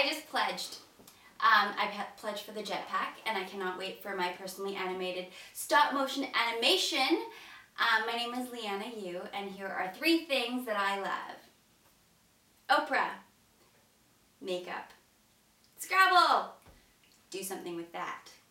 I just pledged. I pledged for the jetpack, and I cannot wait for my personally animated stop motion animation. My name is Leanna Yu, and here are 3 things that I love. Oprah. Makeup. Scrabble. Do something with that.